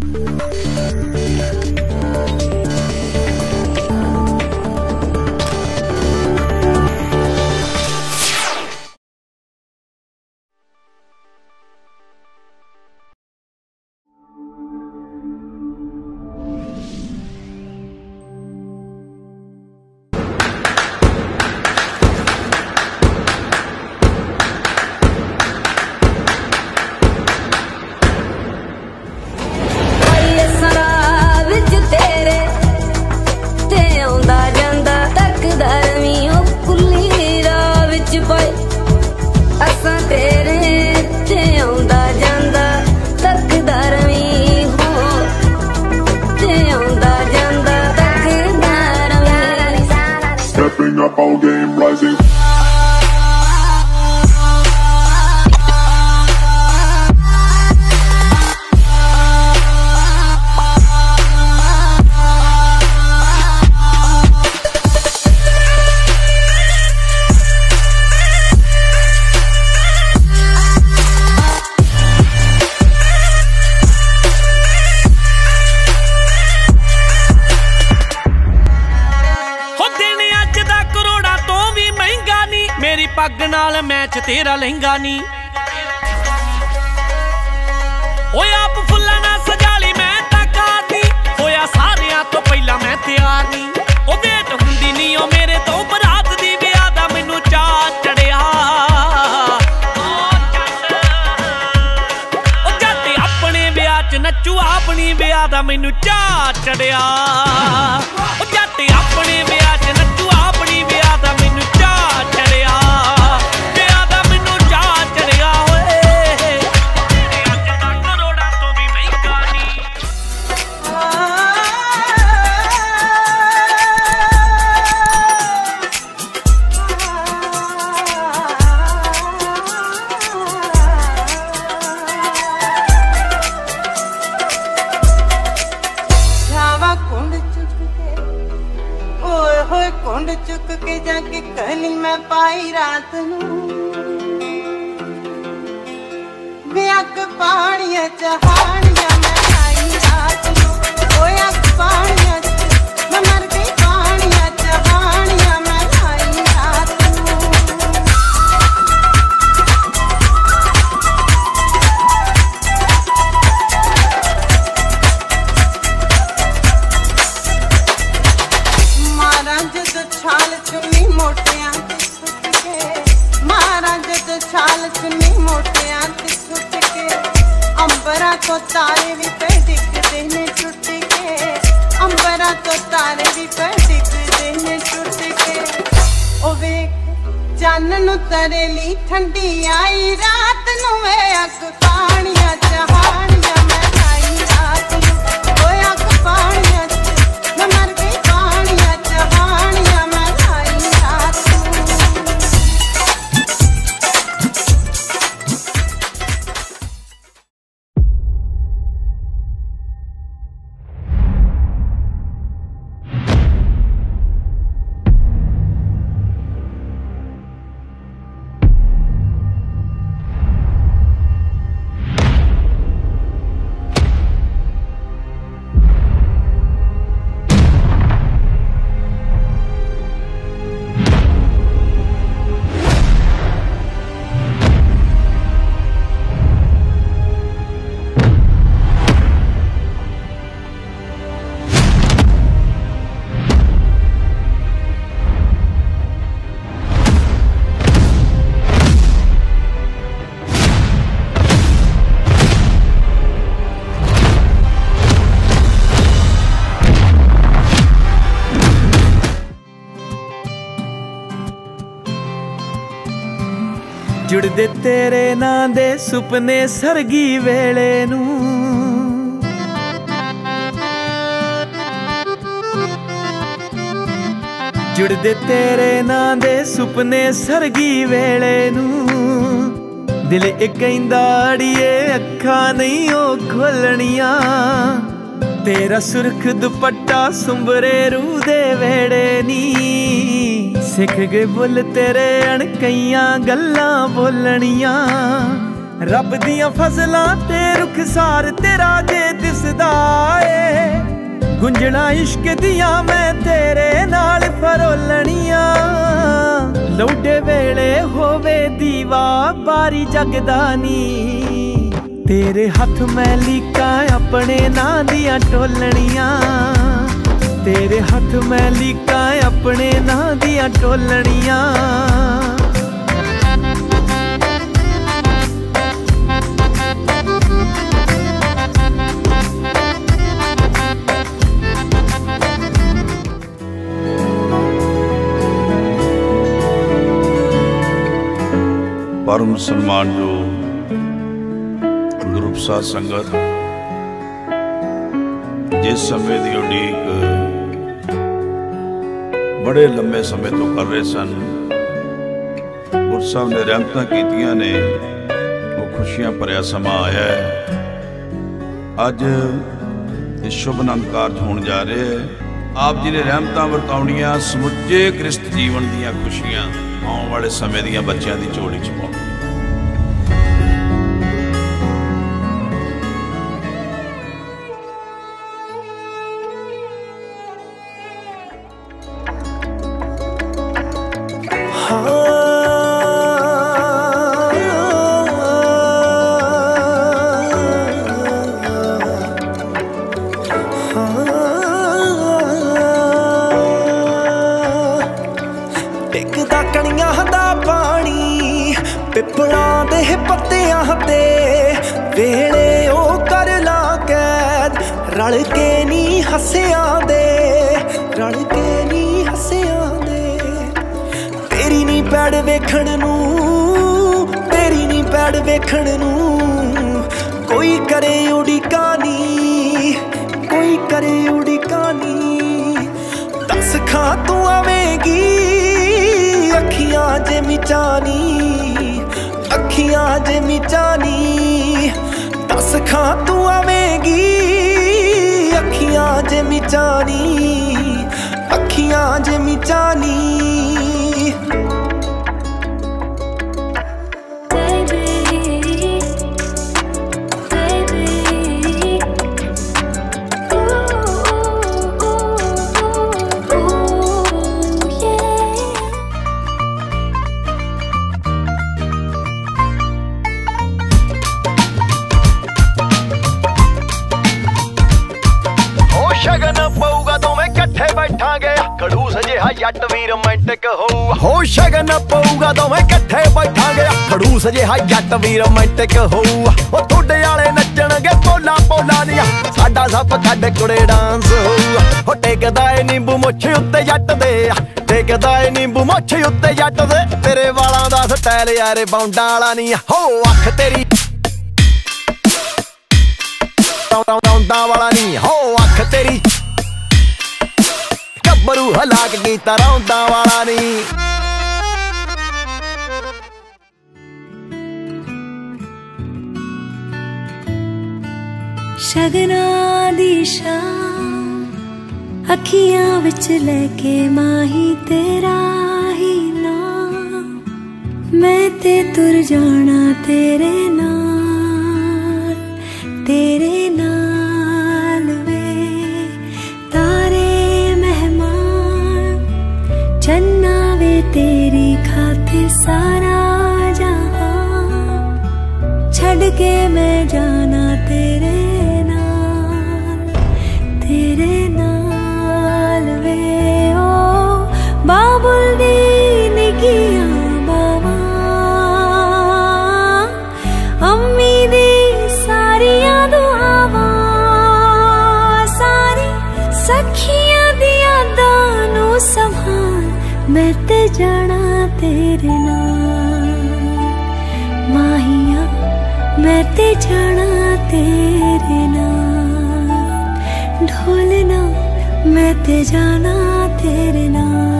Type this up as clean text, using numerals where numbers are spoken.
Up all game rising. पग नाल match तेरा लहंगा नी ओए आप फुल्ला ना सजाली मैं ताकाती होया सारियां तो पहला मैं तैयार नी ओ वेट हुंदी नी ओ मेरे तो बरात दी विआह दा मैनू चा चढ़िया ओ जद अपने विआह च नच्चू अपनी विआह दा मैनू चा चढ़िया ओ जद अपने विआह च नच्चू अपनी विआह दा मैनू चा चढ़िया कुंड चुक के जाके कहनी मैं पाई रात नू बेअक पानिया चहानिया मैं आई रात नू बेअक पानिया मैं मर गई पानिया चहानिया मैं आई रात छाल चुन्नी मोटियां ते छुट के महाराज जद छाल चुन्नी मोटियां ते छुट के अंबरा तो तारे भी पे दिखते ने छुट के अंबरा तो तारे भी पे दिखते ने छुट के ओ वे चानन तरेली ठंडी आई रात नू वे अग पानिया चहानिया मैं आई रात नू ओए अग पानिया मैं मर गई पानिया चहानिया जुड़दे तेरे नां दे सुपने सरगी वेले नू जुड़दे तेरे नां दे सुपने सरगी वेले नू दिल कहंदा अड़िए अखा नहीं ओ खोलनिया तेरा सुरख दुपट्टा सुंबरे रूह दे वेड़े नी सिख गए बुल तेरे अणकइयां गल्लां बोलनियां रब दियां फजलां ते रुखसार तेरा जे दिसदा मंजला इश्क दिया मैं तेरे नाल फरोलनिया लौटे वेले होवे दीवा बारी जगदानी तेरे हथ मैं लीका अपने नां दियां टोलनिया तेरे हथ मैं लीका अपने नां दियां टोलनिया परम सम्मान जो ग्रुप साध संगत जिस समय की उड़ीक बड़े लंबे समय तो कर रहे सन गुरु साहब ने रहमत कीतियां ने वो खुशियां भरिया समा आया है। अज इस शुभ आनंद कारज होने जा रहे हैं। आप जी ने रहमत वरताउणियां समुचे गृहस्थ जीवन दीयां खुशियां आने वाले समय दीयां बच्चों की झोली च पाउणियां। टिकदा कणियां दा पानी पिपलां दे पत्तियां ते वेले ओ कर ला कैद रल के नी हसियां दे रल के नी हसियां दे तेरी नी पैड़ वेखण नूं तेरी नी पैड़ वेखण नूं कोई करे उड़ीका नी कोई करे उड़ीका नी दस खां तू आवेगी अखियां जे मिचानी अखियां जे मिचानी दस खां तू आवेगी अखियां जे मिचानी अखियां जे मिचानी शगन पऊगा दोवें कट्ठे बैठांगे खड़ूस जिहा जट वी रोमांटिक होऊगा हो शगन पऊगा दोवें कट्ठे बैठांगे खड़ूस जिहा जट वी रोमांटिक होऊगा ओ तुडे वाले नचणगे पोला पोला दिया साडा सब कड कुड़े डांस होऊगा हो टेकदा ए नींबू मुੱਛ उत्ते जट दे टेकदा ए नींबू मुੱਛ उत्ते जट दे तेरे वालां दा स्टाइल यारे बाउंडां वाला नहीं हो अख तेरी रौंदा वाला नहीं हो अख तेरी गब्बरू हलाक गीता रौंदा वाला नहीं शगना दी शाम अखियां विच लेके माही तेरा ही नाम मैं ते तुर जाना तेरे नाल तेरे नाल वे तारे मेहमान चन्ना वे तेरी खातिर सारा जहां छड़ के मैं जाना तेरे नाल वे ओ बाबुल दी निगियां बाबा अम्मी दी सारियां दुआवां सारी सखियां दी यादां नू संभाल मैं ते जाना तेरे नाल माहिया मैं ते जाना तेरे नाल ढोलना मैं ते जाना तेरे नाल।